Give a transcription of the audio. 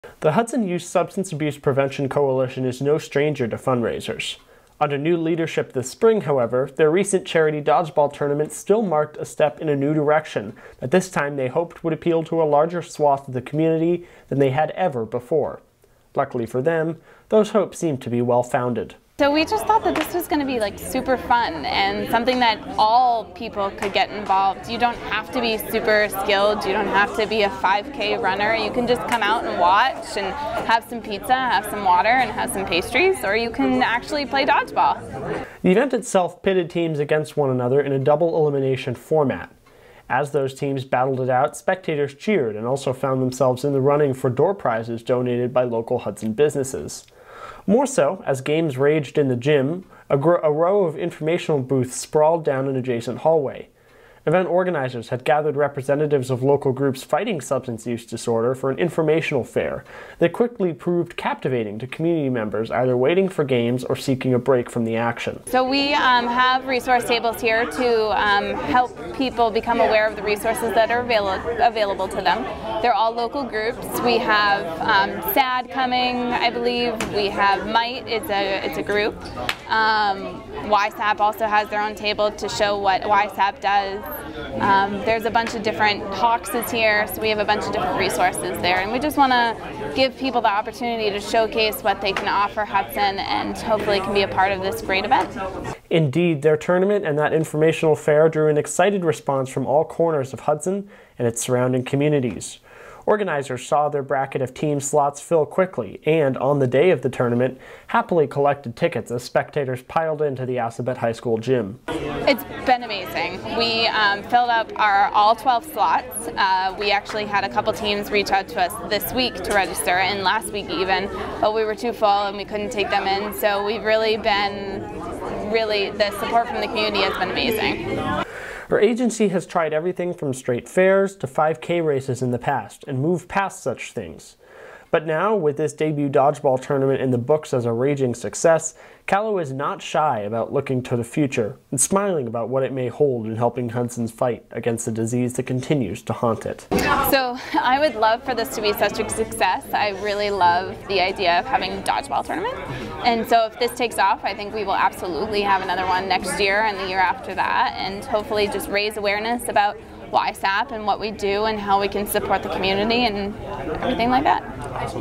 The Hudson Youth Substance Abuse Prevention Coalition is no stranger to fundraisers. Under new leadership this spring, however, their recent charity dodgeball tournament still marked a step in a new direction that this time they hoped would appeal to a larger swath of the community than they had ever before. Luckily for them, those hopes seemed to be well-founded. So we just thought that this was going to be super fun and something that all people could get involved. You don't have to be super skilled, you don't have to be a 5K runner. You can just come out and watch and have some pizza, have some water, and have some pastries, or you can actually play dodgeball. The event itself pitted teams against one another in a double elimination format. As those teams battled it out, spectators cheered and also found themselves in the running for door prizes donated by local Hudson businesses. More so, as games raged in the gym, a row of informational booths sprawled down an adjacent hallway. Event organizers had gathered representatives of local groups fighting substance use disorder for an informational fair that quickly proved captivating to community members either waiting for games or seeking a break from the action. So we have resource tables here to help people become aware of the resources that are available to them. They're all local groups. We have SAD coming, I believe. We have MIGHT, it's a group. YSAP also has their own table to show what YSAP does. There's a bunch of different boxes here, so we have a bunch of different resources there, and we just want to give people the opportunity to showcase what they can offer Hudson and hopefully can be a part of this great event. Indeed, their tournament and that informational fair drew an excited response from all corners of Hudson and its surrounding communities. Organizers saw their bracket of team slots fill quickly and, on the day of the tournament, happily collected tickets as spectators piled into the Assabet High School gym. It's been amazing. We filled up all 12 slots. We actually had a couple teams reach out to us this week to register, and last week even, but we were too full and we couldn't take them in, so we've the support from the community has been amazing. Our agency has tried everything from straight fairs to 5K races in the past and moved past such things. But now, with this debut dodgeball tournament in the books as a raging success, Callow is not shy about looking to the future and smiling about what it may hold in helping Hudson's fight against the disease that continues to haunt it. So I would love for this to be such a success. I really love the idea of having a dodgeball tournament. And so if this takes off, I think we will absolutely have another one next year and the year after that, and hopefully just raise awareness about YSAP and what we do and how we can support the community and everything like that.